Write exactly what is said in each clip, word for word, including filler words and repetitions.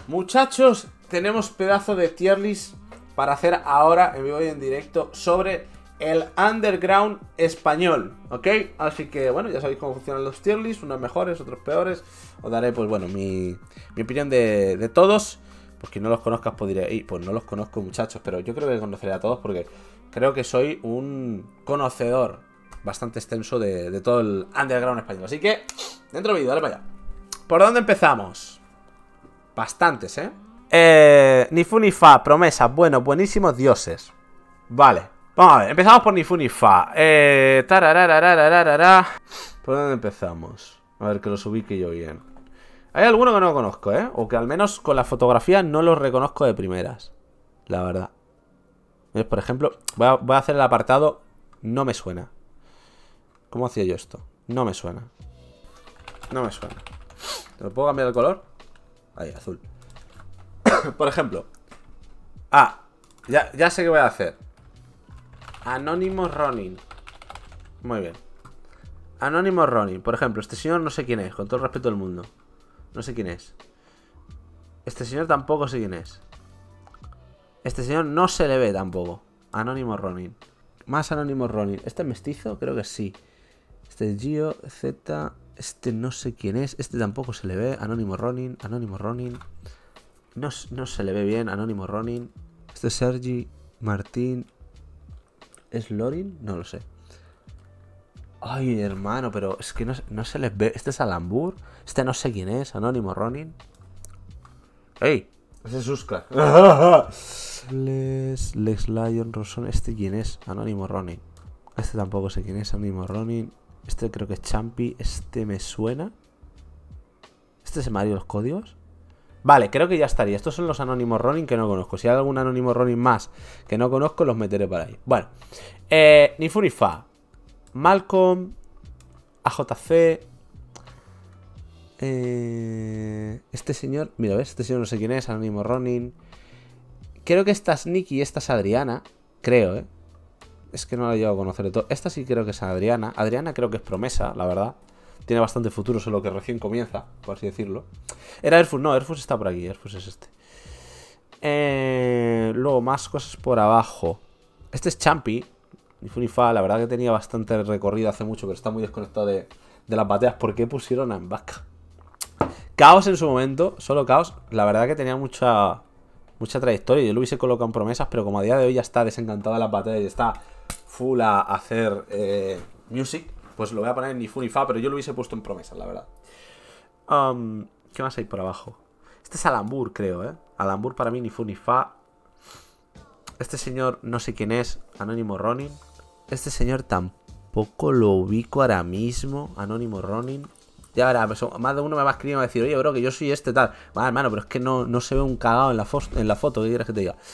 Muchachos, tenemos pedazo de tier list para hacer ahora en vivo y en directo sobre el underground español, ¿ok? Así que, bueno, ya sabéis cómo funcionan los tier lists, unos mejores, otros peores. Os daré, pues bueno, mi, mi opinión de, de todos. Pues quien no los conozcas, pues diré, pues no los conozco, muchachos, pero yo creo que conoceré a todos porque creo que soy un conocedor bastante extenso de, de todo el underground español. Así que, dentro vídeo, dale para allá. ¿Por dónde empezamos? Bastantes, ¿eh? Eh, ni fu ni fa, promesas, bueno, buenísimos dioses. Vale, vamos a ver, empezamos por ni fu ni fa. Eh, tararararararara. ¿Por dónde empezamos? A ver, que los ubique yo bien. Hay alguno que no conozco, ¿eh? O que al menos con la fotografía no los reconozco de primeras. La verdad. Por ejemplo, voy a, voy a hacer el apartado no me suena. ¿Cómo hacía yo esto? No me suena. No me suena. ¿Te lo puedo cambiar el color? Ahí, azul. Por ejemplo. Ah, ya, ya sé qué voy a hacer. Anonymous Ronin. Muy bien. Anonymous Ronin. Por ejemplo, este señor no sé quién es, con todo el respeto del mundo. No sé quién es. Este señor tampoco sé quién es. Este señor no se le ve tampoco. Anonymous Ronin. Más Anonymous Ronin. ¿Este es mestizo? Creo que sí. Este es Gio, Z. Este no sé quién es. Este tampoco se le ve. Anonymous Ronin. Anonymous Ronin. No, no se le ve bien. Anonymous Ronin. Este es Sergi. Martín. ¿Es Lorin? No lo sé. Ay, hermano, pero es que no, no se les ve. Este es Alambur. Este no sé quién es. Anonymous Ronin. ¡Ey! Ese es Uska. Les, Lex Lion, Rosón. ¿Este quién es? Anonymous Ronin. Este tampoco sé quién es. Anonymous Ronin. Este creo que es Champi. Este me suena. ¿Este es Mario los códigos? Vale, creo que ya estaría. Estos son los Anonymous Ronin que no conozco. Si hay algún Anonymous Ronin más que no conozco, los meteré por ahí. Bueno. Eh, ni fu ni fa. Malcolm. A J C. Eh, este señor. Mira, ¿ves? Este señor no sé quién es. Anonymous Ronin. Creo que esta es Nikki y esta es Adriana. Creo, ¿eh? Es que no la he llegado a conocer de todo. Esta sí creo que es Adriana. Adriana creo que es promesa, la verdad. Tiene bastante futuro, solo que recién comienza, por así decirlo. Era Airfus, no, Airfus está por aquí. Airfus es este. Eh, luego, más cosas por abajo. Este es Champi. Ni fu ni fa, la verdad que tenía bastante recorrido hace mucho, pero está muy desconectado de, de las batallas. ¿Por qué pusieron a Mbaka? Caos en su momento, solo Caos. La verdad que tenía mucha mucha trayectoria. Yo lo hubiese colocado en promesas, pero como a día de hoy ya está desencantado de las batallas y está full a hacer eh, music, pues lo voy a poner en ni fu ni fa, pero yo lo hubiese puesto en promesas, la verdad. Um, ¿Qué más hay por abajo? Este es Alambur, creo, ¿eh? Alambur para mí ni fu ni fa. Este señor no sé quién es. Anonymous Ronin. Este señor tampoco lo ubico ahora mismo. Anonymous Ronin. Ya verás, más de uno me va a escribir y me va a decir, oye, bro, que yo soy este tal. Vale, hermano, pero es que no, no se ve un cagado en la, en la foto. ¿Qué quieres que te diga?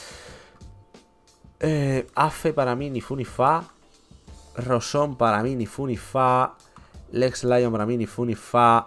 Eh, Afe para mí ni fu ni fa. Rosón para mí ni fu ni fa. Lex Lion para mí ni fu ni fa.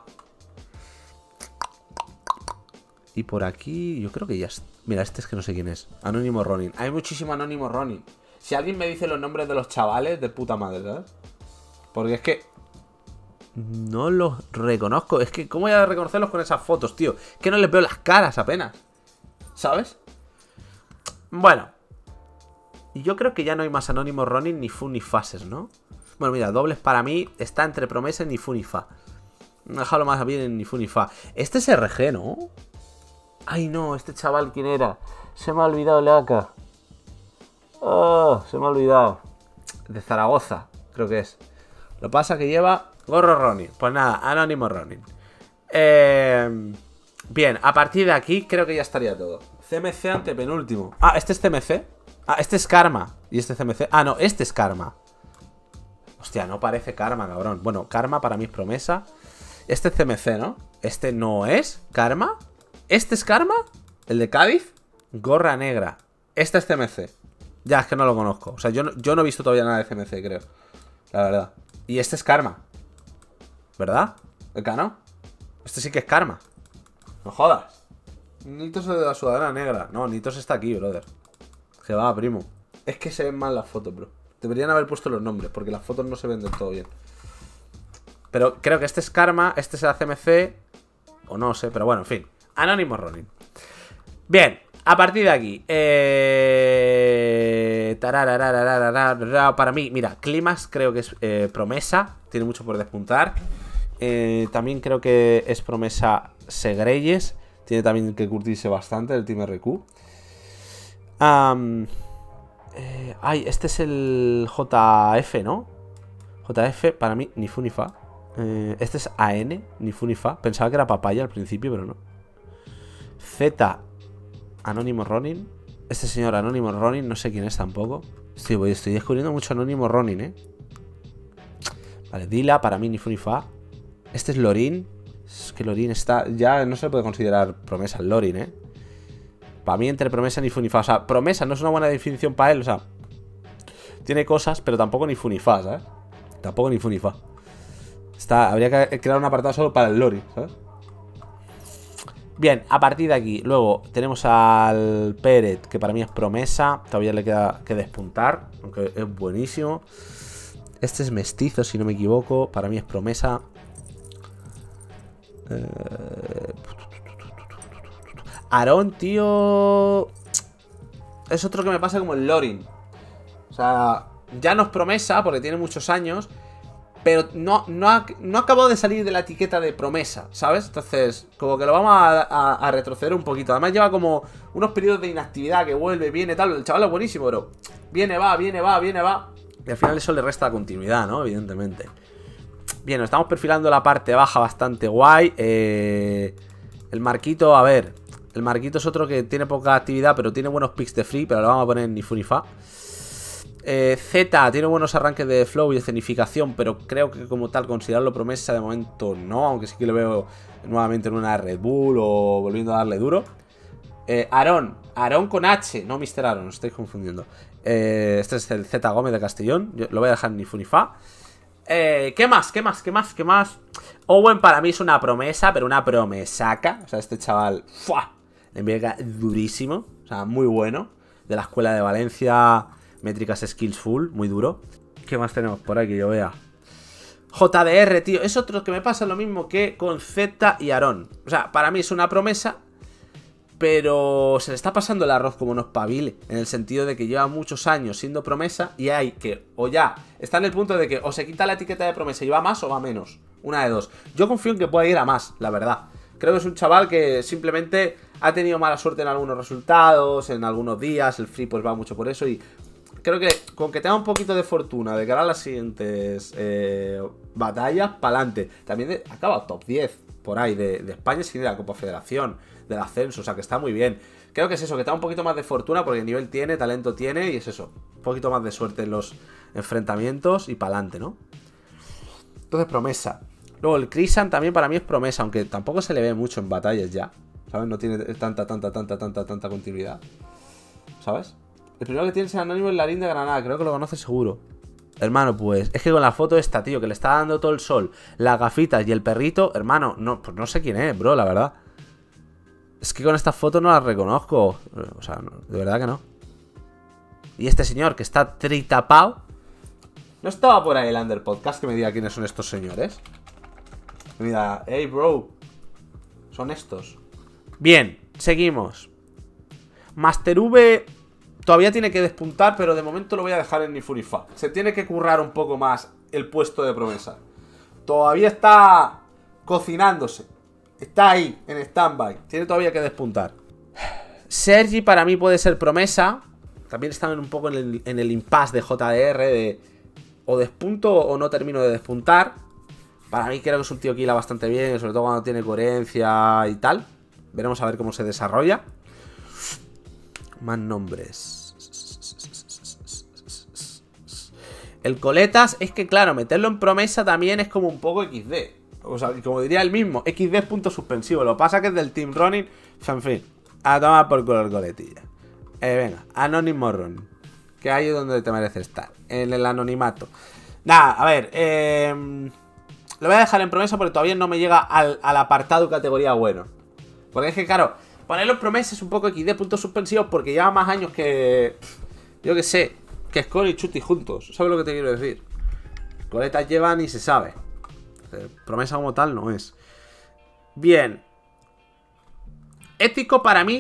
Y por aquí yo creo que ya está. Mira, este es que no sé quién es. Anonymous Ronin. Hay muchísimo Anonymous Ronin. Si alguien me dice los nombres de los chavales, de puta madre, ¿sabes? Porque es que no los reconozco. Es que ¿cómo voy a reconocerlos con esas fotos, tío? Es que no les veo las caras apenas, ¿sabes? Bueno, yo creo que ya no hay más Anonymous Ronin ni fu ni fases, ¿no? Bueno, mira, dobles para mí está entre promesa y ni fu ni fa. Déjalo más bien en ni fu ni fa. Este es R G, ¿no? Ay, no, este chaval, ¿quién era? Se me ha olvidado el A K. Oh, se me ha olvidado. De Zaragoza, creo que es. Lo pasa que lleva gorro Ronin. Pues nada, Anonymous Ronin. Eh, bien, a partir de aquí creo que ya estaría todo. C M C antepenúltimo. Ah, este es C M C. Ah, este es Karma. Y este C M C. Ah, no, este es Karma. Hostia, no parece Karma, cabrón. Bueno, Karma para mí es promesa. Este es C M C, ¿no? Este no es Karma. ¿Este es Karma? ¿El de Cádiz? Gorra negra. Este es C M C. Ya, es que no lo conozco. O sea, yo no, yo no he visto todavía nada de C M C, creo. La verdad. Y este es Karma. ¿Verdad? ¿El Cano? Este sí que es Karma. No jodas. Nitos es de la sudadera negra. No, Nitos está aquí, brother. Que va, primo. Es que se ven mal las fotos, bro. Deberían haber puesto los nombres, porque las fotos no se ven del todo bien. Pero creo que este es Karma. Este será C M C. O no sé, pero bueno, en fin. Anonymous Ronin. Bien, a partir de aquí eh... para mí, mira, Climax creo que es eh, promesa. Tiene mucho por despuntar. eh, También creo que es promesa Segreyes. Tiene también que curtirse bastante el Team R Q. um, eh, Ay, este es el J F, ¿no? J F, para mí, ni fu ni fa. eh, Este es A N, ni fu ni fa. Pensaba que era papaya al principio, pero no. Z, Anónimo Ronin. Este señor Anónimo Ronin, no sé quién es tampoco. Estoy, voy, estoy descubriendo mucho Anónimo Ronin, eh. Vale, Dila, para mí ni fu ni fa. Este es Lorin. Es que Lorin está... Ya no se puede considerar promesa el Lorin, eh. Para mí entre promesa ni fu ni fa. O sea, promesa no es una buena definición para él. O sea, tiene cosas, pero tampoco ni fu ni fa, ¿sabes? Tampoco ni fu ni fa. Está, habría que crear un apartado solo para el Lorin, ¿sabes? Bien, a partir de aquí, luego tenemos al Peret, que para mí es promesa. Todavía le queda que despuntar, aunque es buenísimo. Este es mestizo, si no me equivoco. Para mí es promesa. eh... Aarón, tío, es otro que me pasa como el Lorin. O sea, ya no es promesa porque tiene muchos años, pero no, no, ha, no ha acabado de salir de la etiqueta de promesa, ¿sabes? Entonces, como que lo vamos a, a, a retroceder un poquito. Además lleva como unos periodos de inactividad, que vuelve, viene, tal. El chaval es buenísimo, pero viene, va, viene, va, viene, va. Y al final eso le resta continuidad, ¿no? Evidentemente. Bien, nos estamos perfilando la parte baja bastante guay. eh, El Marquito, a ver, el Marquito es otro que tiene poca actividad, pero tiene buenos picks de free, pero lo vamos a poner en ni fu ni fa. Eh, Z tiene buenos arranques de flow y de escenificación, pero creo que como tal considerarlo promesa de momento no, aunque sí que lo veo nuevamente en una Red Bull o volviendo a darle duro. eh, Aarón, Aarón con H, no mister Aarón, os estáis confundiendo. eh, Este es el Z Gómez de Castellón. Yo lo voy a dejar en ni fu ni fa. Eh, ¿Qué más? ¿Qué más? ¿Qué más? ¿Qué más? Owen para mí es una promesa, pero una promesaca. O sea, este chaval ¡fua! Le pega durísimo. O sea, muy bueno. De la escuela de Valencia. Métricas skills full, muy duro. ¿Qué más tenemos por aquí? Yo vea. J D R, tío. Es otro que me pasa lo mismo que con Z y Aarón. O sea, para mí es una promesa, pero se le está pasando el arroz como no espabile. En el sentido de que lleva muchos años siendo promesa y hay que, o ya, está en el punto de que o se quita la etiqueta de promesa y va más o va menos. Una de dos. Yo confío en que pueda ir a más, la verdad. Creo que es un chaval que simplemente ha tenido mala suerte en algunos resultados, en algunos días. El free pues va mucho por eso y creo que con que tenga un poquito de fortuna de cara a las siguientes eh, batallas, para adelante. También de, acaba top diez por ahí de, de España, sin de la Copa Federación, del ascenso, o sea que está muy bien. Creo que es eso, que tenga un poquito más de fortuna porque nivel tiene, talento tiene y es eso. Un poquito más de suerte en los enfrentamientos y para adelante, ¿no? Entonces, promesa. Luego el Crisan también para mí es promesa, aunque tampoco se le ve mucho en batallas ya, ¿sabes? No tiene tanta, tanta, tanta, tanta, tanta continuidad, ¿sabes? El primero que tiene es el Anónimo en Larín de Granada. Creo que lo conoce seguro. Hermano, pues es que con la foto esta, tío, que le está dando todo el sol, las gafitas y el perrito, hermano, no, pues no sé quién es, bro, la verdad. Es que con esta foto no la reconozco. O sea, no, de verdad que no. Y este señor que está tritapao. ¿No estaba por ahí el Under Podcast que me diga quiénes son estos señores? Mira, hey bro, son estos. Bien, seguimos. Master V todavía tiene que despuntar, pero de momento lo voy a dejar en ni fu ni fa. Se tiene que currar un poco más el puesto de promesa. Todavía está cocinándose. Está ahí, en stand-by. Tiene todavía que despuntar. Sergi para mí puede ser promesa. También están un poco en el, en el impasse de J D R de o despunto o no termino de despuntar. Para mí creo que es un tío que hila bastante bien, sobre todo cuando tiene coherencia y tal. Veremos a ver cómo se desarrolla. Más nombres. El Coletas es que, claro, meterlo en promesa también es como un poco equis de. O sea, como diría el mismo, equis de es punto suspensivo. Lo que pasa que es del Team Ronin. En fin, a tomar por color coletilla. Eh, venga, Anónimo Ronin. Que ahí es donde te merece estar. En el anonimato. Nada, a ver. Eh, lo voy a dejar en promesa porque todavía no me llega al, al apartado categoría bueno. Porque es que, claro, ponerlo en promesa es un poco equis de puntos suspensivos porque lleva más años que... Yo que sé, que Score y Chuti juntos. ¿Sabes lo que te quiero decir? Coletas llevan y se sabe. Promesa como tal no es. Bien. Ético para mí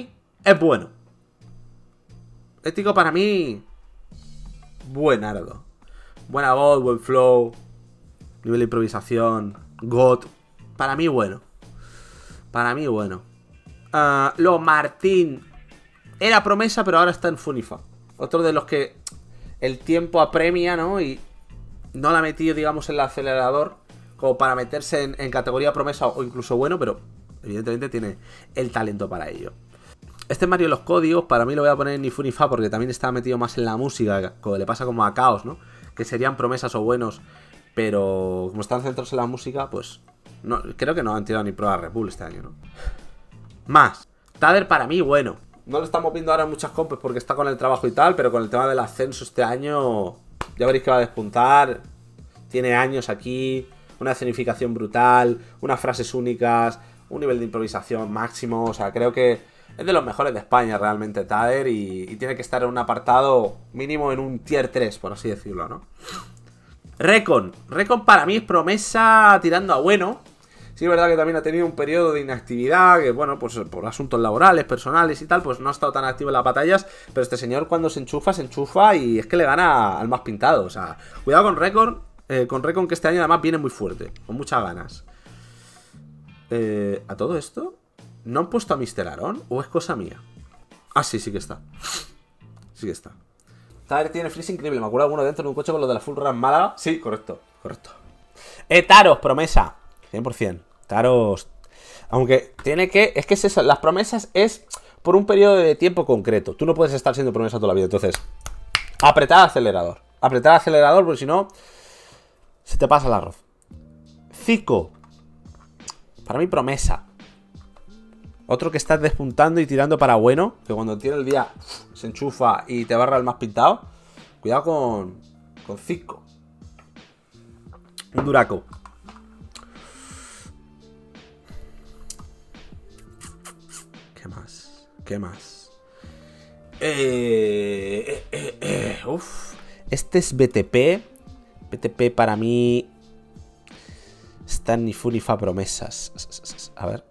Es bueno. Ético para mí, buenardo. Buena God, buen flow, nivel de improvisación, God. Para mí bueno. Para mí bueno. Uh, luego Martín era promesa, pero ahora está en Funifa. Otro de los que el tiempo apremia, ¿no? Y no la ha metido, digamos, en el acelerador como para meterse en, en categoría promesa o incluso bueno, pero evidentemente tiene el talento para ello. Este Mario de los códigos, para mí lo voy a poner en Nifunifa porque también está metido más en la música, como le pasa como a Chaos, ¿no? Que serían promesas o buenos, pero como están centrados en la música, pues no, creo que no han tirado ni prueba Red Bull este año, ¿no? Más. Tader para mí, bueno. No lo estamos viendo ahora en muchas compes porque está con el trabajo y tal, pero con el tema del ascenso este año ya veréis que va a despuntar. Tiene años aquí, una escenificación brutal, unas frases únicas, un nivel de improvisación máximo. O sea, creo que es de los mejores de España realmente Tader y, y tiene que estar en un apartado mínimo en un tier tres, por así decirlo, ¿no? Recon. Recon para mí es promesa tirando a bueno. Sí, es verdad que también ha tenido un periodo de inactividad, que bueno, pues por asuntos laborales, personales y tal, pues no ha estado tan activo en las batallas, pero este señor cuando se enchufa, se enchufa y es que le gana al más pintado. O sea, cuidado con Recon, eh, con Recon que este año además viene muy fuerte, con muchas ganas. Eh, ¿A todo esto? ¿No han puesto a mister Aaron? ¿O es cosa mía? Ah, sí, sí que está. Sí que está. Tader tiene freeze increíble, me acuerdo alguno dentro de un coche con lo de la full run Málaga. Sí, correcto, correcto. Eh, Taros, promesa cien por cien. Taros. Aunque tiene que... Es que es eso, las promesas es por un periodo de tiempo concreto. Tú no puedes estar siendo promesa toda la vida. Entonces, apretar el acelerador. Apretar el acelerador porque si no, se te pasa el arroz. Zico. Para mí, promesa. Otro que está despuntando y tirando para bueno. Que cuando tiene el día se enchufa y te barra el más pintado. Cuidado con... Con Zico. Un Duraco. ¿Qué más? ¿Qué más? Eh, eh, eh, eh, uf. Este es B T P. B T P para mí está en Nifunifa promesas. A ver.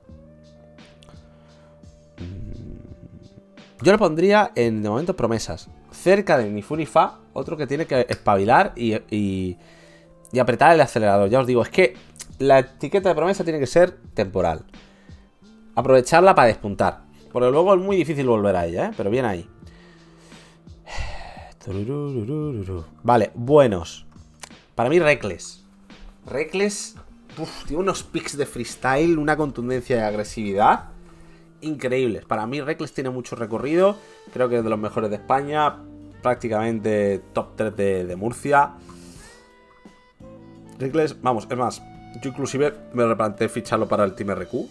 Yo lo pondría en, de momento, promesas. Cerca de Nifunifa, otro que tiene que espabilar y, y, y apretar el acelerador. Ya os digo, es que la etiqueta de promesa tiene que ser temporal. Aprovecharla para despuntar. Porque luego es muy difícil volver a ella, ¿eh? Pero bien ahí. Vale, buenos. Para mí, Reckless. Reckless uf, tiene unos picks de freestyle, una contundencia y agresividad increíbles. Para mí, Reckless tiene mucho recorrido. Creo que es de los mejores de España. Prácticamente top tres de, de Murcia. Reckless, vamos, es más, yo inclusive me replanteé ficharlo para el Team R Q.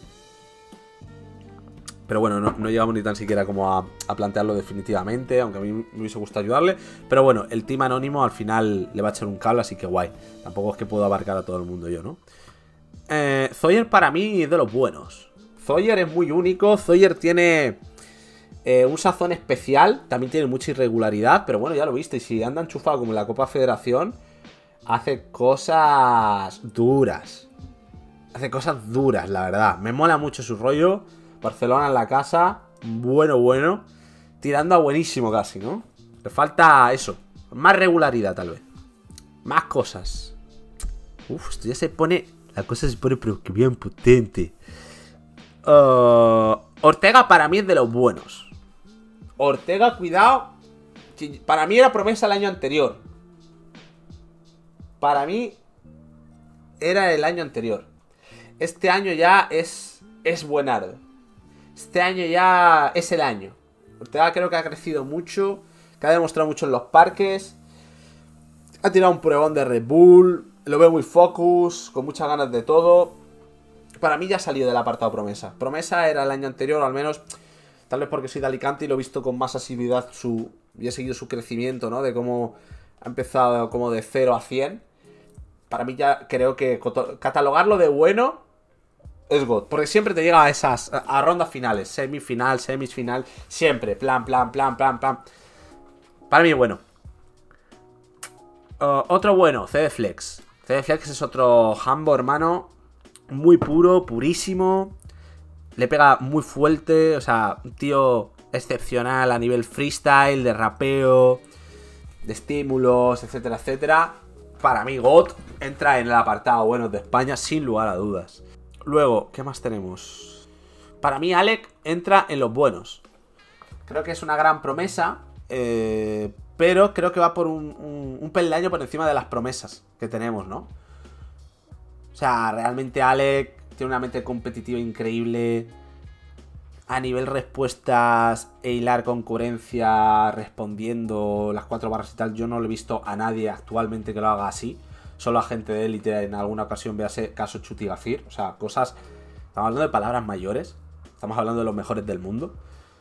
Pero bueno, no, no llegamos ni tan siquiera como a, a plantearlo definitivamente, aunque a mí me hubiese gustado ayudarle. Pero bueno, el Team Anónimo al final le va a echar un cable, así que guay. Tampoco es que puedo abarcar a todo el mundo yo, ¿no? Eh, Zoyer para mí es de los buenos. Zoyer es muy único, Zoyer tiene eh, un sazón especial, también tiene mucha irregularidad, pero bueno, ya lo viste, y si anda enchufado como en la Copa Federación, hace cosas duras. Hace cosas duras, la verdad. Me mola mucho su rollo. Barcelona en la casa, bueno, bueno. Tirando a buenísimo casi, ¿no? Le falta eso, más regularidad tal vez. Más cosas. Uf, esto ya se pone... La cosa se pone pero que bien potente. Uh, Ortega para mí es de los buenos. Ortega, cuidado. Para mí era promesa el año anterior. Para mí era el año anterior. Este año ya es, es buenardo. Este año ya es el año. Ortega creo que ha crecido mucho, que ha demostrado mucho en los parques. Ha tirado un pruebón de Red Bull. Lo veo muy focus, con muchas ganas de todo. Para mí ya ha salido del apartado promesa. Promesa era el año anterior, o al menos, tal vez porque soy de Alicante y lo he visto con más asiduidad su, y he seguido su crecimiento, ¿no? De cómo ha empezado como de cero a cien. Para mí ya creo que catalogarlo de bueno es God. Porque siempre te llega a esas, a, a rondas finales. Semifinal, semifinal, siempre. Plan, plan, plan, plan, plan. Para mí bueno. Uh, otro bueno, C D Flex. C D Flex es otro Hambo, hermano. Muy puro, purísimo. Le pega muy fuerte. O sea, un tío excepcional a nivel freestyle, de rapeo, de estímulos, etcétera, etcétera. Para mí, G O T entra en el apartado buenos de España, sin lugar a dudas. Luego, ¿qué más tenemos? Para mí, Alec entra en los buenos. Creo que es una gran promesa, eh, pero creo que va por un, un, un peldaño por encima de las promesas que tenemos, ¿no? O sea, realmente Alec tiene una mente competitiva increíble. A nivel respuestas e hilar concurrencia respondiendo las cuatro barras y tal, yo no lo he visto a nadie actualmente que lo haga así. Solo a gente de élite en alguna ocasión, véase caso Chuti Gafir. O sea, cosas... Estamos hablando de palabras mayores. Estamos hablando de los mejores del mundo.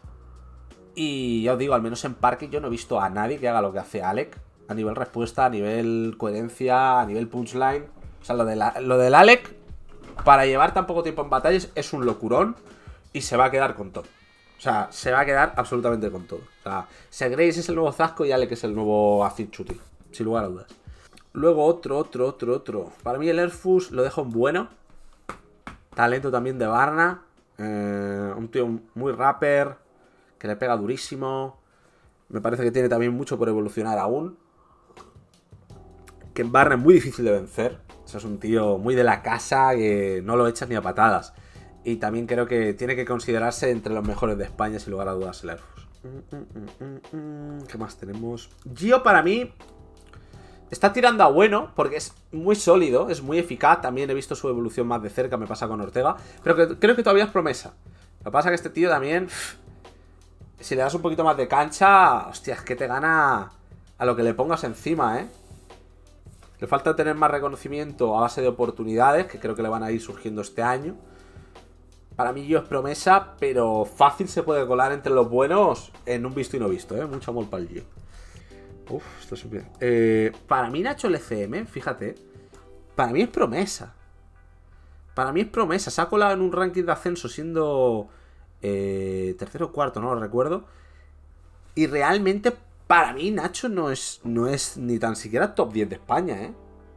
Y ya os digo, al menos en parque yo no he visto a nadie que haga lo que hace Alec. A nivel respuesta, a nivel coherencia, a nivel punchline. O sea, lo, de la, lo del Alec, para llevar tan poco tiempo en batallas, es un locurón. Y se va a quedar con todo. O sea, se va a quedar absolutamente con todo. O sea, Segrace es el nuevo Zasco y Alec es el nuevo Acid Chuti. Sin lugar a dudas. Luego otro, otro, otro, otro. Para mí el Airfus lo dejo en bueno. Talento también de Barna. Eh, un tío muy rapper. Que le pega durísimo. Me parece que tiene también mucho por evolucionar aún. Que en Barna es muy difícil de vencer. O sea, es un tío muy de la casa que no lo echas ni a patadas. Y también creo que tiene que considerarse entre los mejores de España, sin lugar a dudas, el Airfus. ¿Qué más tenemos? Gio para mí está tirando a bueno, porque es muy sólido, es muy eficaz. También he visto su evolución más de cerca, me pasa con Ortega. Pero que, creo que todavía es promesa. Lo que pasa es que este tío también, pff, si le das un poquito más de cancha, hostia, es que te gana a lo que le pongas encima, ¿eh? Le falta tener más reconocimiento a base de oportunidades, que creo que le van a ir surgiendo este año. Para mí Gio es promesa, pero fácil se puede colar entre los buenos en un visto y no visto, ¿eh? Mucho amor para el Gio. Uf, esto es bien. Eh, para mí Nacho L C M, fíjate, para mí es promesa. Para mí es promesa. Se ha colado en un ranking de ascenso siendo eh, tercero o cuarto, no lo recuerdo. Y realmente para mí Nacho no es, no es ni tan siquiera top diez de España, ¿eh?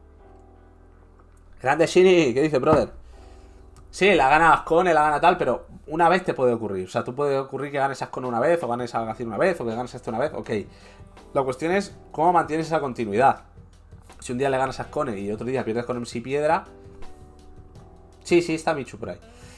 Grande Shini, ¿qué dice, brother? Sí, la gana Ascone, la gana tal, pero una vez te puede ocurrir. O sea, tú puede ocurrir que ganes Ascone una vez, o ganes a Gacir una vez, o que ganes esto una vez, ok. La cuestión es cómo mantienes esa continuidad. Si un día le ganas a Ascone y otro día pierdes con M C Piedra. Sí, sí, está Michu por ahí.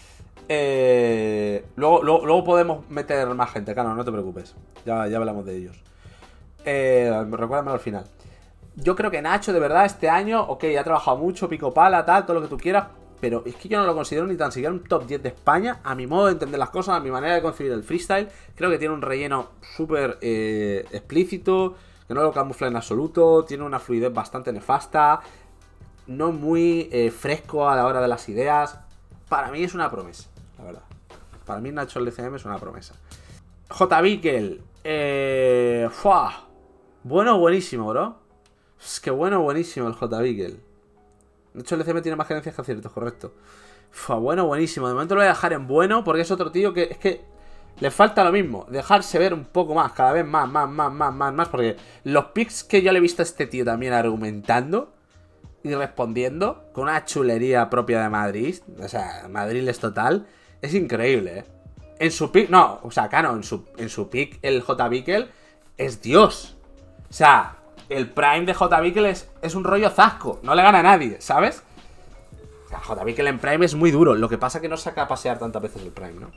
Eh, luego, luego, luego podemos meter más gente, claro, no te preocupes. Ya, ya hablamos de ellos. Eh, recuérdamelo al final. Yo creo que Nacho, de verdad, este año, ok, ha trabajado mucho, pico pala, tal, todo lo que tú quieras. Pero es que yo no lo considero ni tan siquiera un top diez de España. A mi modo de entender las cosas, a mi manera de concebir el freestyle. Creo que tiene un relleno súper eh, explícito, que no lo camufla en absoluto. Tiene una fluidez bastante nefasta. No muy eh, fresco a la hora de las ideas. Para mí es una promesa, la verdad. Para mí Nacho L C M es una promesa. J. Bickel. Eh, ¡fua! Bueno, buenísimo, bro. Es que bueno, buenísimo el J. Bickel. Nacho L C M tiene más gerencias que aciertos, correcto. Fua, bueno, buenísimo. De momento lo voy a dejar en bueno, porque es otro tío que es que le falta lo mismo. Dejarse ver un poco más, cada vez más, más, más, más, más, más. Porque los picks que yo le he visto a este tío también argumentando y respondiendo con una chulería propia de Madrid. O sea, Madrid es total. Es increíble, ¿eh? En su pick, no, o sea, claro, en su, en su pick el J. Bickel es Dios. O sea, el prime de J. Bickel es, es un rollo zasco. No le gana a nadie, ¿sabes? O sea, J. Bickel en prime es muy duro. Lo que pasa es que no saca a pasear tantas veces el prime, ¿no?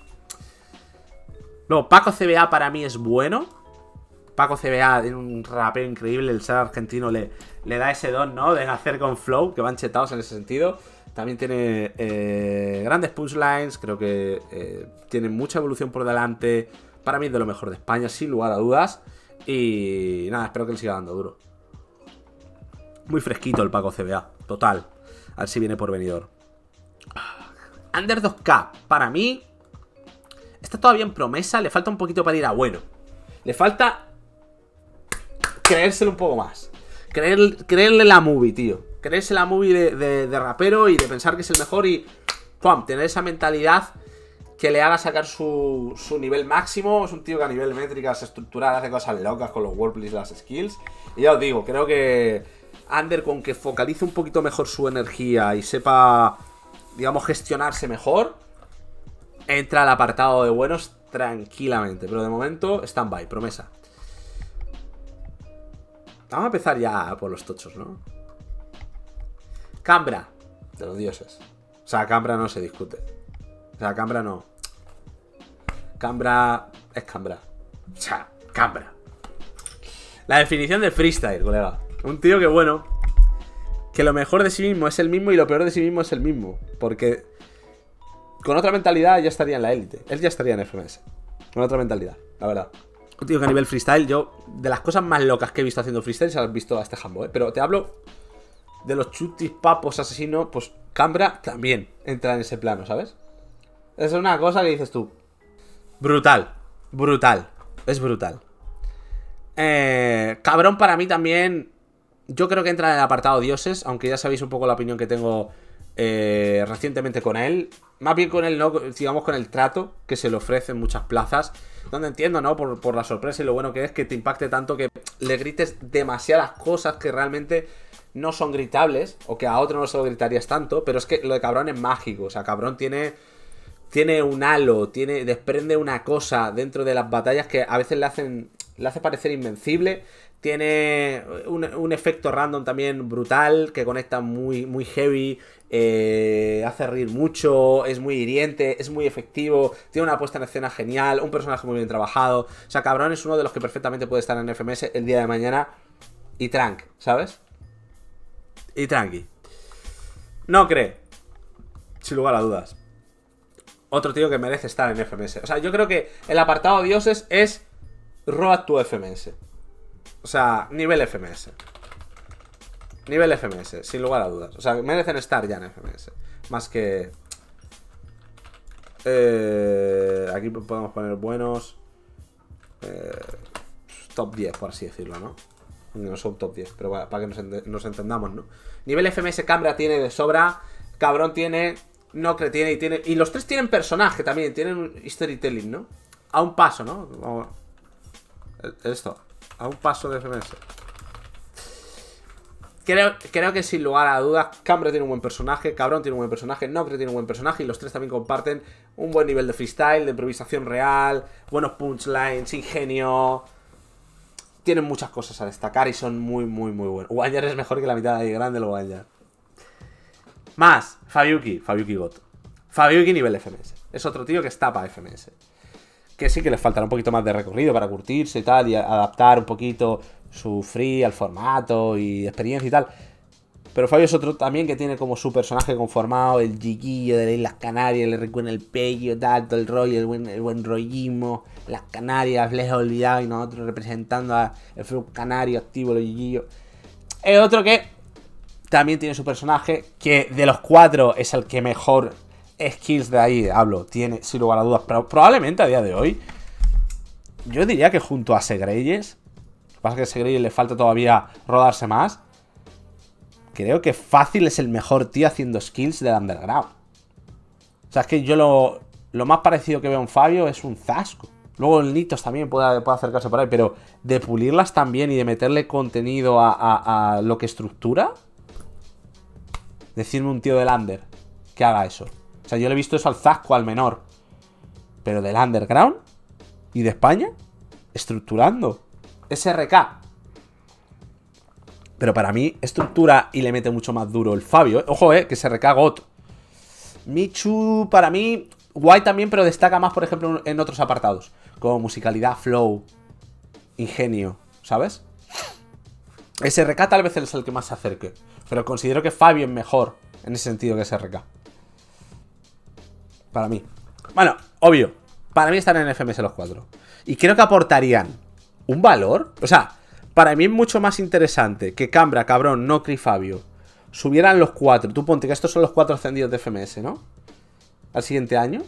Luego, Paco C B A para mí es bueno. Paco C B A tiene un rapeo increíble. El ser argentino le, le da ese don, ¿no? De hacer con flow, que van chetados en ese sentido. También tiene eh, grandes punchlines. Creo que eh, tiene mucha evolución por delante. Para mí es de lo mejor de España, sin lugar a dudas. Y nada, espero que le siga dando duro. Muy fresquito el Paco C B A, total. A ver si viene por venidor. Under dos K, para mí está todavía en promesa. Le falta un poquito para ir a bueno. Le falta creérselo un poco más. Creer, creerle la movie, tío. Creerse la movie de, de, de rapero y de pensar que es el mejor y ¡pum! Tener esa mentalidad que le haga sacar su, su nivel máximo. Es un tío que a nivel métricas estructuradas hace cosas locas con los wordplays y las skills. Y ya os digo, creo que Under, con que focalice un poquito mejor su energía y sepa, digamos, gestionarse mejor, entra al apartado de buenos tranquilamente. Pero de momento, stand-by, promesa. Vamos a empezar ya por los tochos, ¿no? Cambra, de los dioses. O sea, Cambra no se discute. O sea, Cambra no. Cambra es Cambra. O sea, Cambra. La definición de freestyle, colega. Un tío que, bueno, que lo mejor de sí mismo es el mismo y lo peor de sí mismo es el mismo. Porque con otra mentalidad ya estaría en la élite. Él ya estaría en F M S. Con otra mentalidad, la verdad. Un tío que a nivel freestyle, yo, de las cosas más locas que he visto haciendo freestyle, se las he visto a este Jambo, ¿eh? Pero te hablo de los chutis, papos, asesinos, pues Cambra también entra en ese plano, ¿sabes? Es una cosa que dices tú. Brutal, brutal, es brutal. Eh, cabrón para mí también, yo creo que entra en el apartado dioses, aunque ya sabéis un poco la opinión que tengo eh, recientemente con él. Más bien con él, no, digamos con el trato que se le ofrece en muchas plazas. Donde entiendo, ¿no? Por, por la sorpresa y lo bueno que es que te impacte tanto que le grites demasiadas cosas que realmente no son gritables. O que a otro no se lo gritarías tanto. Pero es que lo de Cabrón es mágico. O sea, Cabrón tiene, tiene un halo, tiene, desprende una cosa dentro de las batallas que a veces le hacen, le hace parecer invencible. Tiene un, un efecto random también brutal, que conecta muy, muy heavy, eh, hace reír mucho, es muy hiriente, es muy efectivo, tiene una puesta en escena genial, un personaje muy bien trabajado. O sea, Cabrón es uno de los que perfectamente puede estar en F M S el día de mañana y trank, ¿sabes? Y tranqui. No cree, sin lugar a dudas, otro tío que merece estar en F M S. O sea, yo creo que el apartado dioses es Road to F M S. O sea, nivel F M S. Nivel F M S, sin lugar a dudas. O sea, merecen estar ya en F M S. Más que... Eh, aquí podemos poner buenos. Eh, top diez, por así decirlo, ¿no? No son top diez, pero para, para que nos, nos entendamos, ¿no? Nivel F M S, Cambra tiene de sobra. Cabrón tiene... Nocre tiene y tiene... Y los tres tienen personaje también. Tienen un storytelling, ¿no? A un paso, ¿no? Vamos. Esto... A un paso de F M S. Creo, creo que sin lugar a dudas Cambra tiene un buen personaje, Cabrón tiene un buen personaje, Nocre tiene un buen personaje. Y los tres también comparten un buen nivel de freestyle, de improvisación real, buenos punchlines, ingenio. Tienen muchas cosas a destacar y son muy, muy, muy buenos. Wanyar es mejor que la mitad de ahí grande lo Wanyar. Más, Fabiuki, Fabiuki Goto. Fabiuki nivel F M S. Es otro tío que está para F M S. Que sí que les faltará un poquito más de recorrido para curtirse y tal, y adaptar un poquito su free al formato y experiencia y tal. Pero Fabio es otro también que tiene como su personaje conformado, el chiquillo de las Islas Canarias, le recuerda el pello, tal, todo el rollo, el buen, el buen rollismo, las Canarias, les he olvidado y nosotros representando al fútbol canario activo, los chiquillos. Es otro que también tiene su personaje, que de los cuatro es el que mejor skills de ahí, hablo, tiene, sin lugar a dudas, pero probablemente a día de hoy, yo diría que junto a Segreyes, lo que pasa es que a Segreyes le falta todavía rodarse más, creo que fácil es el mejor tío haciendo skills del underground. O sea, es que yo lo, lo más parecido que veo en Fabio es un Zasco. Luego el Nitos también puede, puede acercarse por ahí, pero de pulirlas también y de meterle contenido a, a, a lo que estructura, decirme un tío del under que haga eso. O sea, yo le he visto eso al Zasco, al menor. Pero del underground y de España, estructurando. S R K. Pero para mí, estructura y le mete mucho más duro el Fabio. ¿eh? Ojo, eh, que S R K Got. Michu, para mí, guay también, pero destaca más, por ejemplo, en otros apartados. Como musicalidad, flow, ingenio, ¿sabes? S R K tal vez es el que más se acerque. Pero considero que Fabio es mejor en ese sentido que S R K. Para mí. Bueno, obvio. Para mí están en F M S los cuatro. Y creo que aportarían un valor. O sea, para mí es mucho más interesante que Cambra, Cabrón, Nocre y Fabio subieran los cuatro. Tú ponte que estos son los cuatro ascendidos de F M S, ¿no? Al siguiente año.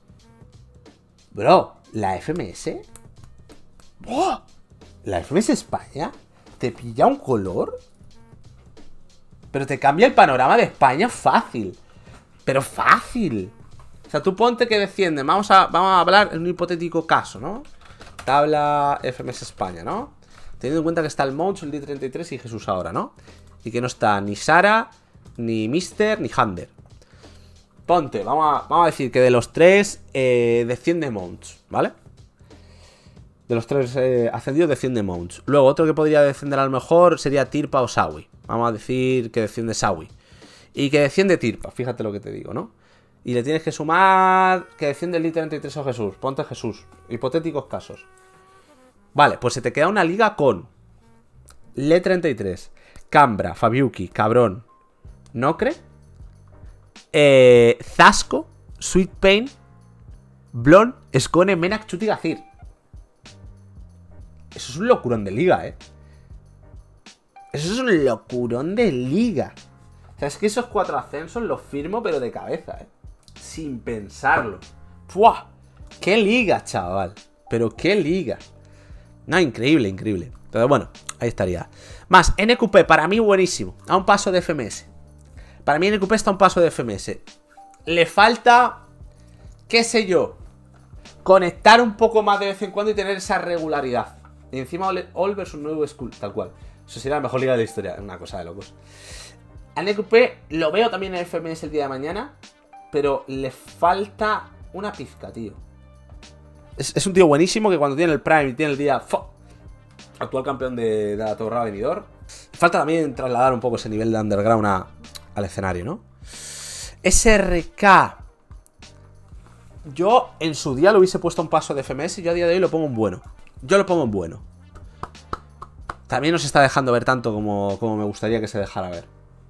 Bro, la F M S. ¡Oh! La F M S España te pilla un color. Pero te cambia el panorama de España fácil. Pero fácil. O sea, tú ponte que descienden. Vamos a, vamos a hablar en un hipotético caso, ¿no? Tabla F M S España, ¿no? Teniendo en cuenta que está el Mouch, el D treinta y tres y Jesús ahora, ¿no? Y que no está ni Sara, ni Mister, ni Hander. ponte, vamos a, vamos a decir que de los tres eh, desciende Mounts, ¿vale? De los tres eh, ascendidos desciende Mounts. Luego otro que podría descender a lo mejor sería Tirpa o Sawi. Vamos a decir que desciende Sawi. Y que desciende Tirpa, fíjate lo que te digo, ¿no? Y le tienes que sumar que desciende el Elite treinta y tres o Jesús. Ponte Jesús. Hipotéticos casos. Vale, pues se te queda una liga con Le treinta y tres, Cambra, Fabiuki, Cabrón, Nocre, eh, Zasco, Sweet Pain, Blon, Skone, Menak, Chuti, Gazir. Eso es un locurón de liga, ¿eh? Eso es un locurón de liga. O sea, es que esos cuatro ascensos los firmo, pero de cabeza, ¿eh? Sin pensarlo. ¡Puah! ¡Qué liga, chaval! Pero qué liga. No, increíble, increíble. Pero bueno, ahí estaría. Más, N Q P, para mí buenísimo. A un paso de F M S. Para mí N Q P está a un paso de F M S. Le falta, qué sé yo, conectar un poco más de vez en cuando y tener esa regularidad. Y encima All versus Nuevo School, tal cual. Eso sería la mejor liga de la historia. Una cosa de locos. A N Q P lo veo también en F M S el día de mañana, pero le falta una pizca, tío. Es, es un tío buenísimo que cuando tiene el Prime y tiene el día... ¡Fo! Actual campeón de, de la Torre Venidor. Falta también trasladar un poco ese nivel de underground a, al escenario, ¿no? S R K. Yo en su día lo hubiese puesto un paso de F M S y yo a día de hoy lo pongo en bueno. Yo lo pongo en bueno. También no se está dejando ver tanto como, como me gustaría que se dejara ver.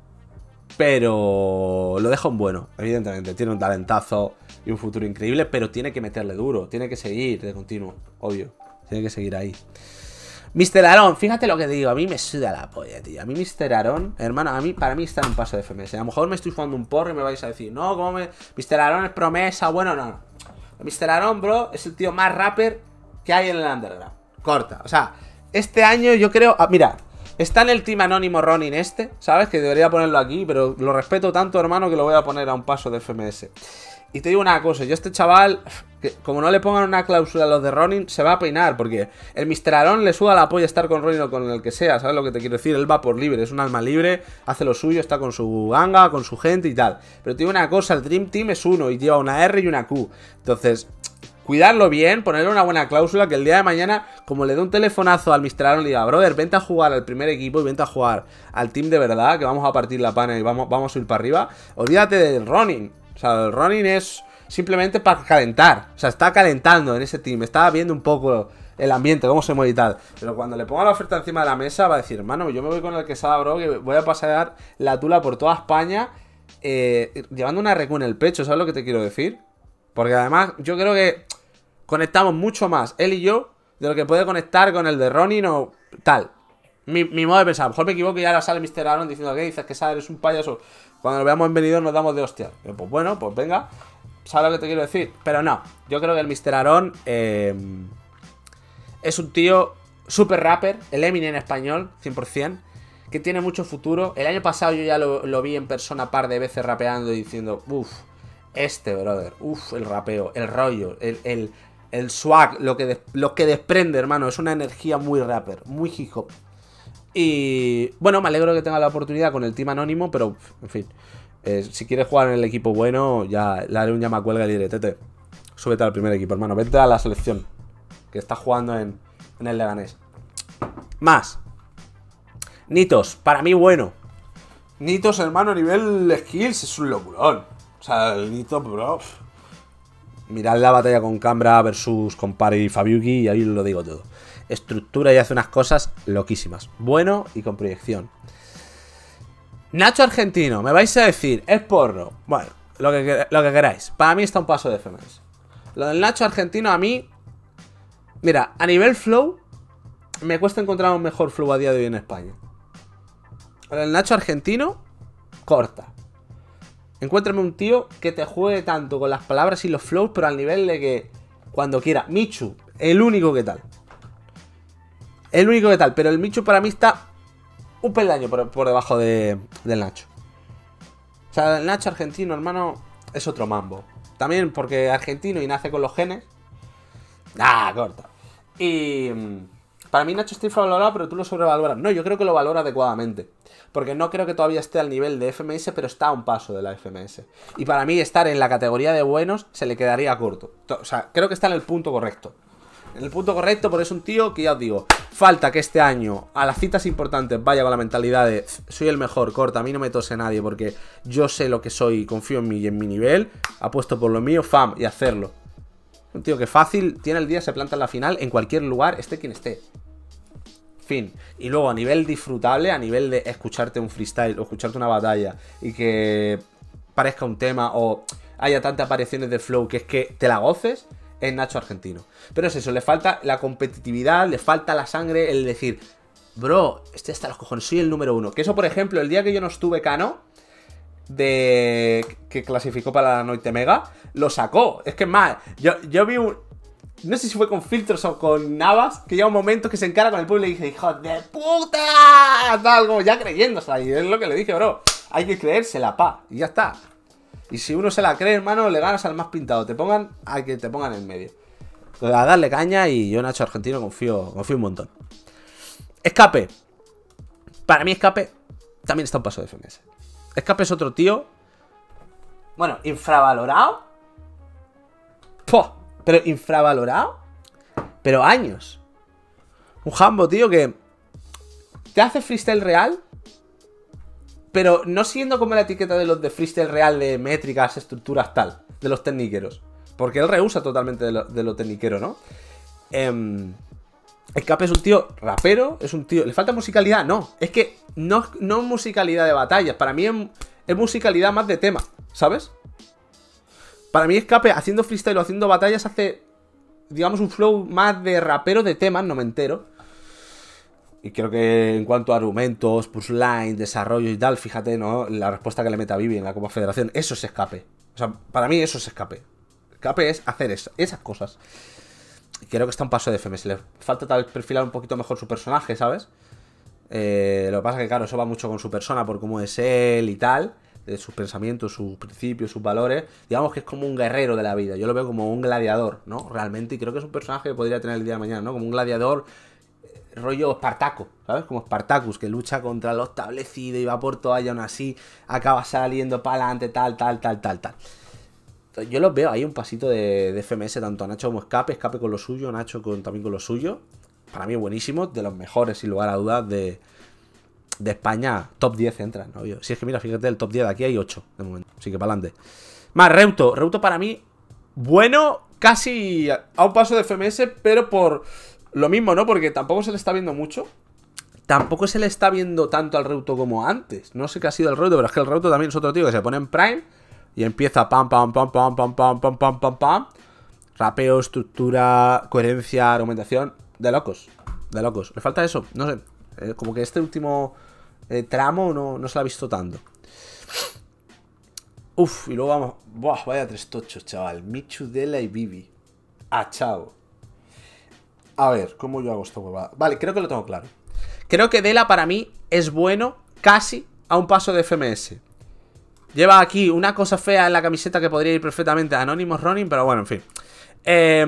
Pero lo dejo en bueno, evidentemente. Tiene un talentazo y un futuro increíble, pero tiene que meterle duro. Tiene que seguir de continuo, obvio. Tiene que seguir ahí. mister Aaron, fíjate lo que digo. A mí me suda la polla, tío. A mí mister Aaron, hermano, a mí, para mí está en un paso de F M S. A lo mejor me estoy jugando un porro y me vais a decir, no, ¿cómo me...? mister Aaron es promesa. Bueno, no, no. mister Aaron, bro, es el tío más rapper que hay en el underground. Corta. O sea, este año yo creo... Ah, mira, está en el team anónimo Ronin este, ¿sabes? Que debería ponerlo aquí, pero lo respeto tanto, hermano, que lo voy a poner a un paso de F M S. Y te digo una cosa, yo a este chaval, que como no le pongan una cláusula a los de Ronin, se va a peinar, porque el mister Aaron le suda la polla estar con Ronin o con el que sea, ¿sabes lo que te quiero decir? Él va por libre, es un alma libre, hace lo suyo, está con su ganga, con su gente y tal. Pero te digo una cosa, el Dream Team es uno y lleva una R y una Q. Entonces, cuidarlo bien, ponerle una buena cláusula, que el día de mañana, como le dé un telefonazo al mister Aaron, le diga, brother, vente a jugar al primer equipo y vente a jugar al team de verdad, que vamos a partir la pana y vamos, vamos a ir para arriba. Olvídate del Ronin. O sea, el Ronin es simplemente para calentar. O sea, está calentando en ese team. Está viendo un poco el ambiente, cómo se mueve y tal. Pero cuando le ponga la oferta encima de la mesa, va a decir, hermano, yo me voy con el Quesada, bro, que voy a pasar la tula por toda España, eh, llevando una recu en el pecho. ¿Sabes lo que te quiero decir? Porque además, yo creo que conectamos mucho más, él y yo, de lo que puede conectar con el de Ronin o tal. Mi, mi modo de pensar. A lo mejor me equivoco y ahora sale mister Aaron diciendo, ¿qué dices? Que sabes, eres un payaso. Cuando lo veamos en venidor nos damos de hostia. Yo, pues bueno, pues venga. ¿Sabes lo que te quiero decir? Pero no, yo creo que el mister Aaron eh, es un tío super rapper, el Eminem en español, cien por cien, que tiene mucho futuro. El año pasado yo ya lo, lo vi en persona un par de veces rapeando y diciendo, uff, este brother, uff, el rapeo, el rollo, el, el, el swag, lo que, des, lo que desprende, hermano, es una energía muy rapper, muy hip hop. Y bueno, me alegro que tenga la oportunidad con el team anónimo, pero en fin. Eh, si quieres jugar en el equipo bueno, ya le haré un llamacuelga y le diré, Tete, súbete al primer equipo, hermano. Vete a la selección, que está jugando en, en el Leganés. Más Nitos, para mí bueno. Nitos, hermano, a nivel skills es un locurón. O sea, el Nitos, bro, mirad la batalla con Cambra versus Compare y Fabiuki y ahí lo digo todo. Estructura y hace unas cosas loquísimas. Bueno y con proyección. Nacho Argentino, me vais a decir, es porro. Bueno, lo que, lo que queráis. Para mí está un paso de F M S. Lo del Nacho Argentino a mí... Mira, a nivel flow, me cuesta encontrar un mejor flow a día de hoy en España. Lo del Nacho Argentino, corta. Encuéntrame un tío que te juegue tanto con las palabras y los flows, pero al nivel de que cuando quiera. Michu, el único que tal. El único que tal, pero el Michu para mí está un peldaño por, por debajo de, del Nacho. O sea, el Nacho argentino, hermano, es otro mambo. También porque argentino y nace con los genes. Ah, corta. Y, Para mí Nacho está infravalorado, pero tú lo sobrevaloras. No, yo creo que lo valora adecuadamente. Porque no creo que todavía esté al nivel de F M S, pero está a un paso de la F M S. Y para mí estar en la categoría de buenos se le quedaría corto. O sea, creo que está en el punto correcto. En el punto correcto, porque es un tío que ya os digo, falta que este año a las citas importantes vaya con la mentalidad de soy el mejor, corta, a mí no me tose nadie porque yo sé lo que soy, confío en mí y en mi nivel, apuesto por lo mío, fam, y hacerlo. Un tío que fácil, tiene el día, se planta en la final, en cualquier lugar, esté quien esté. Fin. Y luego a nivel disfrutable, a nivel de escucharte un freestyle o escucharte una batalla y que parezca un tema o haya tantas apariciones de flow que es que te la goces, es Nacho Argentino. Pero es eso, le falta la competitividad, le falta la sangre, el decir, bro, este está a los cojones, soy el número uno. Que eso, por ejemplo, el día que yo no estuve Cano, de que clasificó para la Noite Mega, lo sacó. Es que más, yo, yo vi un... No sé si fue con filtros o con Navas, que llega un momento que se encara con el pueblo y dice, hijo de puta, tal, como ya creyéndose ahí. Es lo que le dije, bro, hay que creérsela, pa, y ya está. Y si uno se la cree, hermano, le ganas al más pintado. Te pongan a que te pongan en medio. Entonces, a darle caña y yo, Nacho Argentino, confío, confío un montón. Escape. Para mí, Escape también está un paso de F M S. Escape es otro tío. Bueno, infravalorado. ¡Poh! Pero infravalorado. Pero años. Un jambo, tío, que te hace freestyle real. Pero no siguiendo como la etiqueta de los de freestyle real de métricas, estructuras, tal. De los tecniqueros. Porque él rehúsa totalmente de lo, de lo tecniquero, ¿no? Eh, Escape es un tío rapero, es un tío... ¿Le falta musicalidad? No. Es que no, no es musicalidad de batallas. Para mí es, es musicalidad más de tema, ¿sabes? Para mí Escape, haciendo freestyle o haciendo batallas, hace, digamos, un flow más de rapero de temas, no me entero. Y creo que en cuanto a argumentos, pushline, desarrollo y tal, fíjate, ¿no? La respuesta que le mete a Vivi en la Copa Federación, eso es Escape. O sea, para mí eso es Escape. Escape es hacer eso, esas cosas. Y creo que está un paso de F M S. Le falta tal vez perfilar un poquito mejor su personaje, ¿sabes? Eh, lo que pasa es que, claro, eso va mucho con su persona, por cómo es él y tal. De sus pensamientos, sus principios, sus valores. Digamos que es como un guerrero de la vida. Yo lo veo como un gladiador, ¿no? Realmente. Y creo que es un personaje que podría tener el día de mañana, ¿no? Como un gladiador... rollo Espartaco, ¿sabes? Como Spartacus, que lucha contra lo establecido y va por toalla, aún así acaba saliendo para adelante, tal, tal, tal, tal, tal. Entonces, yo los veo ahí un pasito de, de F M S, tanto a Nacho como Escape, Escape con lo suyo, Nacho con, también con lo suyo. Para mí buenísimo, de los mejores, sin lugar a dudas, de, de España. Top diez entran, ¿no? Si es que mira, fíjate, el top diez de aquí hay ocho de momento, así que para adelante. Más, Reuto, Reuto para mí, bueno, casi a un paso de F M S, pero por... lo mismo, ¿no? Porque tampoco se le está viendo mucho. Tampoco se le está viendo tanto al Reuto como antes. No sé qué ha sido el Reuto, pero es que el Reuto también es otro tío que se pone en Prime y empieza pam, pam, pam, pam, pam, pam, pam, pam, pam, pam. Rapeo, estructura, coherencia, argumentación. De locos. De locos. Le falta eso. No sé. Eh, como que este último eh, tramo no, no se lo ha visto tanto. Uf, y luego vamos. Buah, vaya tres tochos, chaval. Michu, Dela y Vivi. Ah, chao. A ver, ¿cómo yo hago esta huevada? Vale, creo que lo tengo claro. Creo que Dela para mí es bueno casi a un paso de F M S. Lleva aquí una cosa fea en la camiseta que podría ir perfectamente a Anonymous Running, pero bueno, en fin. Eh,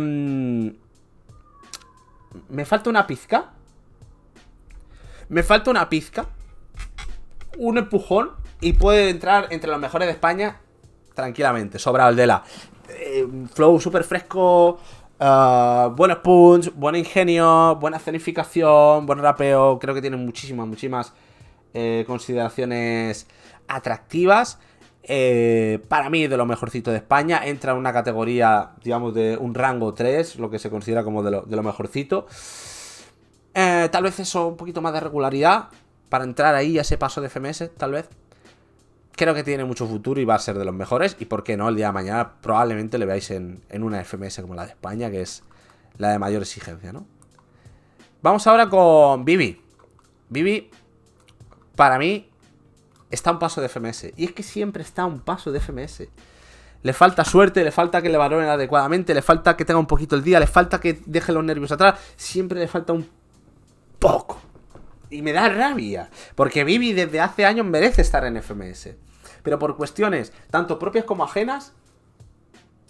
me falta una pizca. Me falta una pizca. Un empujón y puede entrar entre los mejores de España tranquilamente, sobrado el Dela. Eh, flow súper fresco... Uh, buenos punch, buen ingenio, buena escenificación, buen rapeo. Creo que tiene muchísimas, muchísimas eh, consideraciones atractivas. eh, Para mí de lo mejorcito de España. Entra en una categoría, digamos, de un rango tres, lo que se considera como de lo, de lo mejorcito. eh, Tal vez eso, un poquito más de regularidad para entrar ahí a ese paso de F M S, tal vez. Creo que tiene mucho futuro y va a ser de los mejores. Y por qué no, el día de mañana probablemente le veáis en, en una F M S como la de España, que es la de mayor exigencia, ¿no? Vamos ahora con Vivi. Vivi, para mí, está a un paso de F M S. Y es que siempre está a un paso de F M S. Le falta suerte, le falta que le valoren adecuadamente, le falta que tenga un poquito el día, le falta que deje los nervios atrás. Siempre le falta un poco. Y me da rabia, porque Vivi desde hace años merece estar en F M S. Pero por cuestiones tanto propias como ajenas.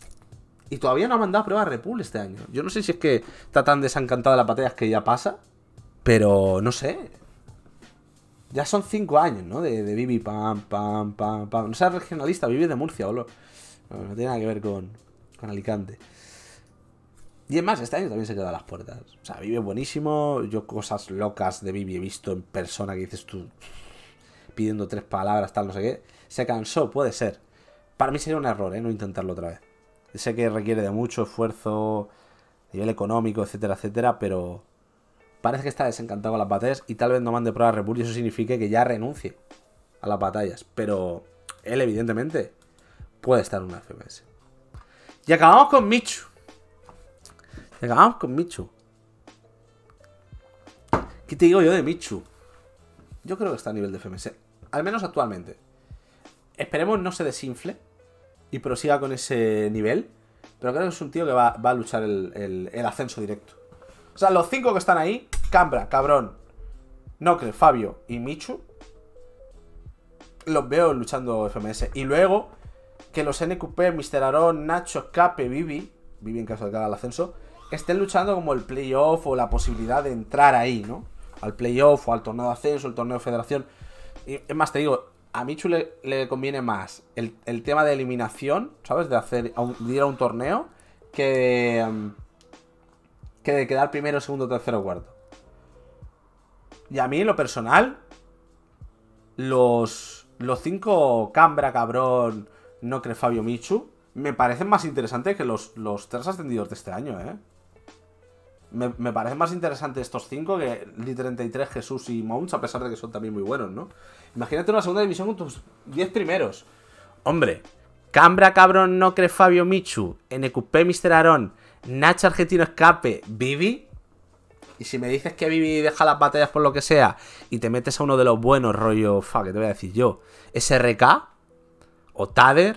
Y todavía no ha mandado a prueba a Repul este año. Yo no sé si es que está tan desencantado de las batallas que ya pasa. Pero, no sé. Ya son cinco años, ¿no? De, de Vivi, pam, pam, pam, pam. No seas regionalista, Vivi de Murcia, boludo. No, no tiene nada que ver con, con Alicante. Y es más, este año también se queda a las puertas. O sea, Vivi es buenísimo. Yo cosas locas de Vivi he visto en persona que dices tú, pidiendo tres palabras, tal, no sé qué. Se cansó, puede ser. Para mí sería un error, ¿eh? No intentarlo otra vez. Sé que requiere de mucho esfuerzo a nivel económico, etcétera, etcétera, pero parece que está desencantado con las batallas y tal vez no mande prueba a Red Bull y eso signifique que ya renuncie a las batallas. Pero él, evidentemente, puede estar en una F M S. Y acabamos con Michu. Y acabamos con Michu. ¿Qué te digo yo de Michu? Yo creo que está a nivel de F M S. Al menos actualmente. Esperemos no se desinfle y prosiga con ese nivel. Pero creo que es un tío que va, va a luchar el, el, el ascenso directo. O sea, los cinco que están ahí, Cambra, Cabrón, Nocre, Fabio y Michu, los veo luchando F M S. Y luego, que los N Q P, mister Aaron, Nacho, Escape, Vivi, Vivi en caso de que haga el ascenso, estén luchando como el playoff o la posibilidad de entrar ahí, ¿no? Al playoff o al torneo de ascenso, el torneo de federación. Y es más, te digo, a Michu le, le conviene más el, el tema de eliminación, ¿sabes? De hacer de ir a un torneo que, que de quedar primero, segundo, tercero, cuarto. Y a mí, en lo personal, los, los cinco Cambra, Cabrón, Nocre, Fabio, Michu me parecen más interesantes que los, los tres ascendidos de este año, ¿eh? Me, me parecen más interesantes estos cinco que Lee treinta y tres, Jesús y Mounts, a pesar de que son también muy buenos, ¿no? Imagínate una segunda división con tus diez primeros. Hombre, Cambra, Cabrón, Nocre, Fabio, Michu, N Q P, mister Aaron, Nacho, Argentino, Escape, Vivi. Y si me dices que Vivi deja las batallas por lo que sea y te metes a uno de los buenos, rollo, fa, ¿qué te voy a decir yo? S R K, o Tader,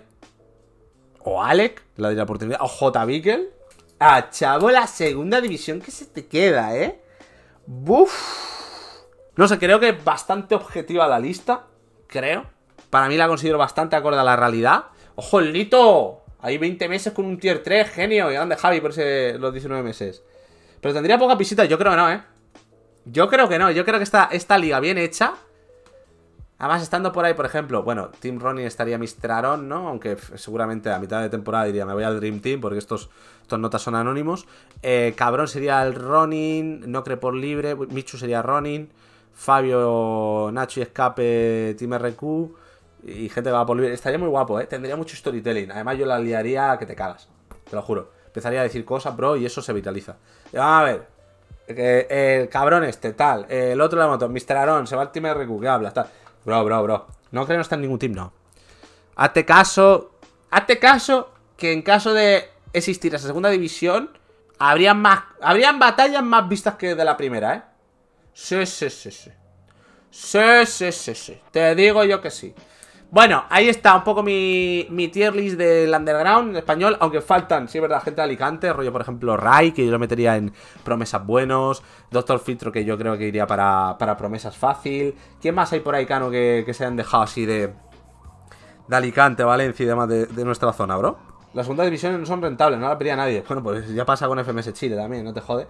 o Alec, la de la oportunidad, o J. Bickel. Ah, chavo, la segunda división que se te queda, ¿eh? Buf. No sé, creo que es bastante objetiva la lista. Creo. Para mí la considero bastante acorde a la realidad. ¡Ojo, el Lito! Hay veinte meses con un tier tres, genio. Y grande Javi por ese, los diecinueve meses. Pero tendría pocas visitas, yo creo que no, ¿eh? Yo creo que no, yo creo que esta, esta liga bien hecha. Además, estando por ahí, por ejemplo, bueno, Team Ronin estaría mister Aaron, ¿no? Aunque seguramente a mitad de temporada diría, me voy al Dream Team, porque estos, estos notas son anónimos. Eh, Cabrón sería el Ronin, Nocre por libre, Michu sería Ronin, Fabio, Nacho y Escape, Team R Q, y gente que va por libre. Estaría muy guapo, ¿eh? Tendría mucho storytelling. Además, yo la liaría que te cagas, te lo juro. Empezaría a decir cosas, bro, y eso se vitaliza. Y vamos a ver, eh, eh, el cabrón este, tal, eh, el otro de la moto, mister Aaron, se va al Team R Q, ¿qué hablas? Tal. Bro, bro, bro. No creo que no está en ningún team, no. Hazte caso. Hazte caso que en caso de existir esa segunda división, habrían más. Habrían batallas más vistas que de la primera, ¿eh? Sí, sí, sí, sí. Sí, sí, sí, sí. Te digo yo que sí. Bueno, ahí está un poco mi, mi tier list del underground en español. Aunque faltan, sí es verdad, gente de Alicante. Rollo, por ejemplo, Rai, que yo lo metería en promesas buenos. Doctor Filtro, que yo creo que iría para, para promesas fácil. ¿Quién más hay por ahí, Cano, que, que se han dejado así de, de Alicante, Valencia y demás de, de nuestra zona, bro? Las segundas divisiones no son rentables, no las vería nadie. Bueno, pues ya pasa con F M S Chile también, no te jode.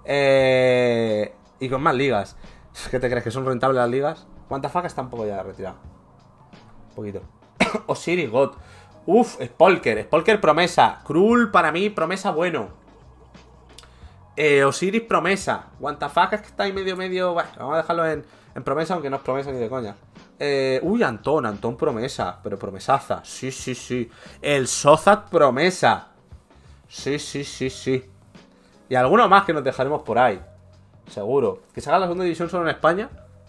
Eh, y con más ligas. ¿Qué te crees? ¿Que son rentables las ligas? ¿Cuántas facas está un poco ya retirado? Un poquito. Osiris God. Uf, Spolker. Spolker promesa. Krull para mí promesa bueno. Eh, Osiris promesa. Guantafacas que está ahí medio medio. Bueno, vamos a dejarlo en, en promesa, aunque no es promesa ni de coña. Eh, uy, Antón. Antón promesa. Pero promesaza. Sí, sí, sí. El Sozat promesa. Sí, sí, sí, sí. Y alguno más que nos dejaremos por ahí. Seguro. Que se haga la segunda división solo en España.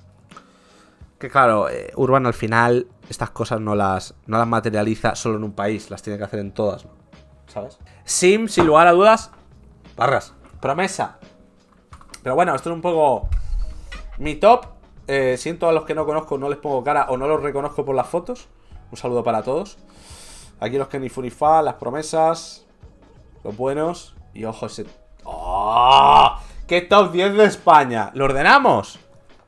Que claro, eh, Urban al final estas cosas no las, no las materializa solo en un país, las tiene que hacer en todas, ¿no? ¿Sabes? Sim, sin lugar a dudas, barras, promesa. Pero bueno, esto es un poco mi top. eh, Siento a los que no conozco, no les pongo cara o no los reconozco por las fotos. Un saludo para todos. Aquí los que ni fu ni fa, las promesas, los buenos. Y ojo ese... ¡Oh! ¡Qué top diez de España! ¿Lo ordenamos?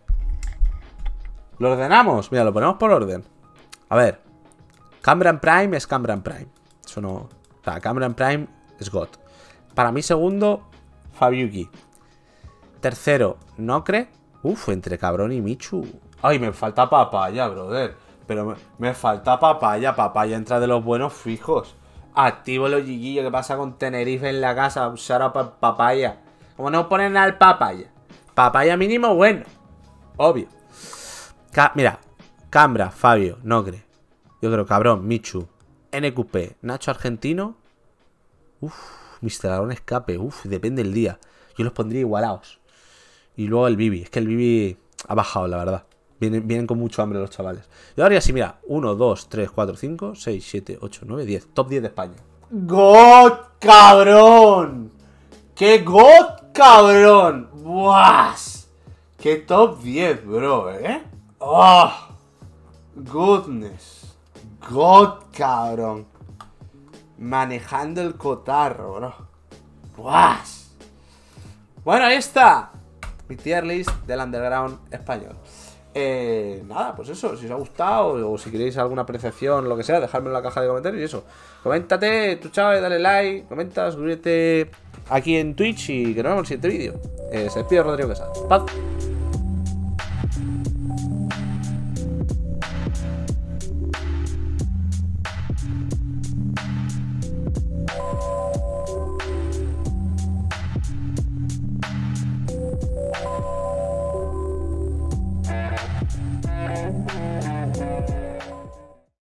¿Lo ordenamos? Mira, lo ponemos por orden. A ver. Cameron Prime es Cameron Prime. Eso no... O sea, Cameron Prime es God. Para mí segundo, Fabiuki. Tercero, Nocre. Uf, entre Cabrón y Michu. Ay, me falta Papaya, brother. Pero me, me falta Papaya. Papaya entra de los buenos fijos. Activo los Giguillos. ¿Qué pasa con Tenerife en la casa? Usar a pa Papaya. Como no ponen al Papaya. Papaya mínimo bueno. Obvio. Ca Mira. Cambra, Fabio, Nocre. Yo creo Cabrón, Michu, N Q P, Nacho Argentino. Uf, mister Aaron Escape. Uf, depende del día. Yo los pondría igualados. Y luego el Bibi. Es que el Bibi ha bajado, la verdad. Vienen, vienen con mucho hambre los chavales. Y ahora ya sí, mira. uno, dos, tres, cuatro, cinco, seis, siete, ocho, nueve, diez. Top diez de España. ¡God, cabrón! ¡Qué God, cabrón! ¡Buah! ¡Qué top diez, bro, eh! ¡Oh! Goodness. God, cabrón. Manejando el cotarro, bro. ¡Buah! Bueno, ahí está mi tier list del underground español. Eh, nada, pues eso, si os ha gustado o si queréis alguna apreciación o lo que sea, dejadme en la caja de comentarios y eso. Coméntate, tu chaval, dale like, comenta, suscríbete aquí en Twitch y que nos vemos en el siguiente vídeo. Eh, se despide Rodrigo Quesada. Paz.